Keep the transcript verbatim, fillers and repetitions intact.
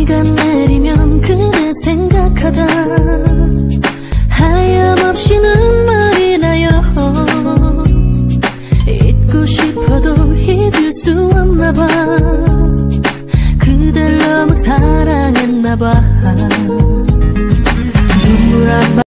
비가 내리면 그대 생각하다 하염없이 눈물이 나요. 잊고 싶어도 잊을 수 없나 봐. 그댈 너무 사랑했나 봐. 눈물 한 방